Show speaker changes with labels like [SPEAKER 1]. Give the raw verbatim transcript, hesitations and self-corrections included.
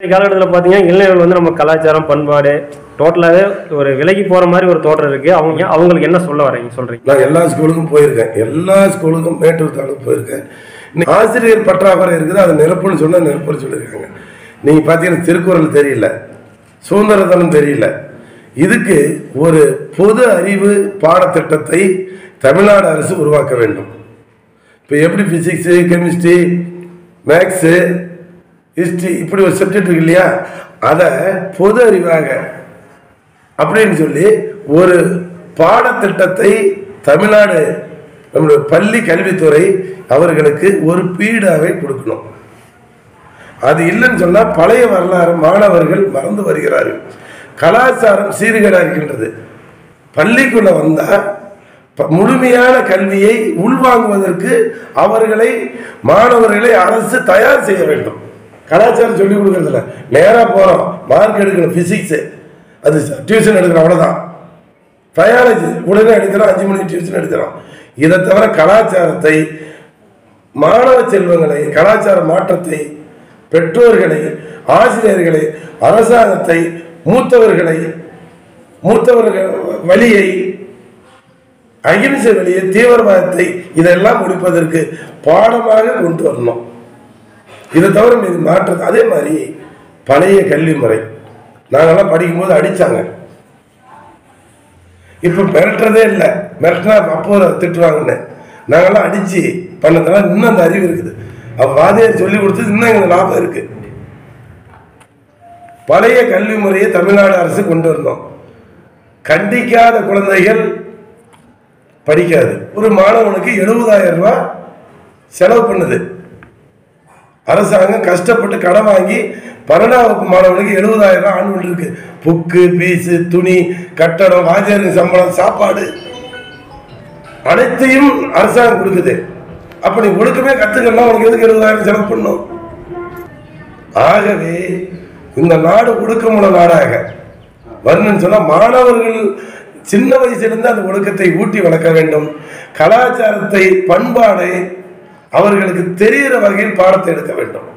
[SPEAKER 1] காலகட்டத்தில் பார்த்தீங்கன்னா இளைஞர்கள் வந்து நம்ம கலாச்சாரம் பண்பாடு டோட்டலாகவே ஒரு விலகி போகிற மாதிரி ஒரு தோற்றம் இருக்குது. அவங்க அவங்களுக்கு என்ன சொல்ல வரீங்க சொல்கிறீங்க?
[SPEAKER 2] நான் எல்லா ஸ்கூலுக்கும் போயிருக்கேன், எல்லா ஸ்கூலுக்கும் மேட்டூர் தாலுக்கு போயிருக்கேன். இன்னைக்கு ஆசிரியர் பற்றாக்குறை இருக்குது, அதை நிரப்புன்னு சொன்னால் நிரப்புன்னு சொல்லியிருக்காங்க. நீங்கள் பார்த்தீங்கன்னா திருக்குறள் தெரியல, சுதந்திரத்தனம் தெரியல. இதுக்கு ஒரு பொது அறிவு பாடத்திட்டத்தை தமிழ்நாடு அரசு உருவாக்க வேண்டும். இப்போ எப்படி ஃபிசிக்ஸு, கெமிஸ்ட்ரி, மேக்ஸு, ஹிஸ்ட்ரி இப்படி ஒரு சப்ஜெக்ட் இருக்கு இல்லையா, அதை பொது அறிவாக அப்படின்னு சொல்லி ஒரு பாடத்திட்டத்தை தமிழ்நாடு நம்முடைய பள்ளி கல்வித்துறை அவர்களுக்கு ஒரு பீடாவை கொடுக்கணும். அது இல்லைன்னு சொன்னால் பழைய வரலாறு மாணவர்கள் மறந்து வருகிறார்கள். கலாச்சாரம் சீர்கேடாக இருக்கின்றது. பள்ளிக்குள்ள வந்தால் முழுமையான கல்வியை உள்வாங்குவதற்கு அவர்களை மாணவர்களை அரசு தயார் செய்ய வேண்டும். கலாச்சாரம் சொல்லிக் கொடுக்கறதில்ல, நேராக போகிறோம் மார்க் எடுக்கணும், ஃபிசிக்ஸு அது டியூஷன் எடுக்கிறோம் அவ்வளோதான். பயாலஜி உடனே எடுக்கிறோம், அஞ்சு மணிக்கு டியூஷன் எடுக்கிறோம். இதை தவிர கலாச்சாரத்தை, மாணவ செல்வங்களை, கலாச்சார மாற்றத்தை, பெற்றோர்களை, ஆசிரியர்களை, அரசாங்கத்தை, மூத்தவர்களை, மூத்தவர்கள் வழியை, அகிம்சை வழியை, தீவிரவாதத்தை இதெல்லாம் முடிப்பதற்கு பாடமாக கொண்டு வரணும். இதை தவிர இது மாற்றது. அதே மாதிரி பழைய கல்வி முறை நாங்கள்லாம் படிக்கும்போது அடித்தாங்க, இப்போ மிரட்டுறதே இல்லை. மிரட்டினா அப்போ திட்டுவாங்கன்னு நாங்கள்லாம் அடித்து பண்ணதெல்லாம் இன்னும் அந்த அறிவு இருக்குது. அப்போ வாதியார் சொல்லி கொடுத்தது இன்னும் எங்களுக்கு லாபம் இருக்குது. பழைய கல்வி முறையை தமிழ்நாடு அரசு கொண்டு வரணும். கண்டிக்காத குழந்தைகள் படிக்காது. ஒரு மாணவனுக்கு எழுபதாயிரம் ரூபாய் செலவு பண்ணுது அரசாங்கம். கஷ்டப்பட்டு கடன் வாங்கி பன்னெண்டாம் வகுப்பு மாணவனுக்கு எழுபதாயிரம் ரூபாய் ஆண்டு இருக்கு. புக்கு, பீஸு, துணி, கட்டடம், வாத்தியாருக்கு சம்பளம், சாப்பாடு அனைத்தையும் அரசாங்கம் கொடுக்குது. அப்ப நீ ஒழுக்கமே கத்துக்கலாம், உனக்கு எதுக்கு எழுபதாயிரம் செலவு பண்ணும்? ஆகவே இந்த நாடு ஒழுக்கமுள்ள நாடாக வரணும்னு சொன்னா மாணவர்கள் சின்ன வயசிலிருந்து அந்த ஒழுக்கத்தை ஊட்டி வளர்க்க வேண்டும். கலாச்சாரத்தை, பண்பாடை அவர்களுக்கு தெரிகிற வகையில் பாடத்தை எடுக்க வேண்டும்.